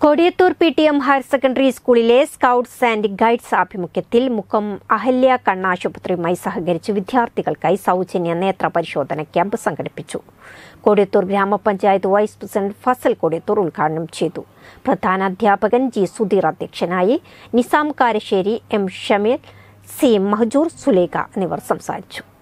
Kodiyathur PTM higher secondary സ്കൂളിലെ scouts and guides ആഭിമുഖ്യത്തിൽ മുക്കം അഹല്യ കണ്ണാശുപത്രിയുമായി സഹകരിച്ച് വിദ്യാർത്ഥികൾക്കായി സൗജന്യ നേത്ര പരിശോധന ക്യാമ്പ് സംഘടിപ്പിച്ചു. കൊടിയത്തൂർ ഗ്രാമപഞ്ചായത്ത് വൈസ് പ്രസിഡന്റ് ഫസൽ കൊടിയത്തൂർ ഉദ്ഘാടനം ചെയ്തു. പ്രധാന അധ്യാപകൻ G. സുധീർ അധ്യക്ഷനായി. നിസാം കാരശ്ശേരി, M. ഷമീൽ, C. മഹജൂർ, സുലേഖ എന്നിവർ സംസാരിച്ചു.